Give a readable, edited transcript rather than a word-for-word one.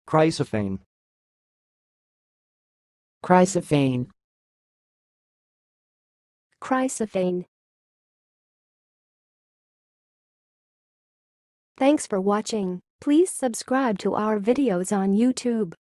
CHRYSOPHANE. CHRYSOPHANE. CHRYSOPHANE. Thanks for watching. Please subscribe to our videos on YouTube.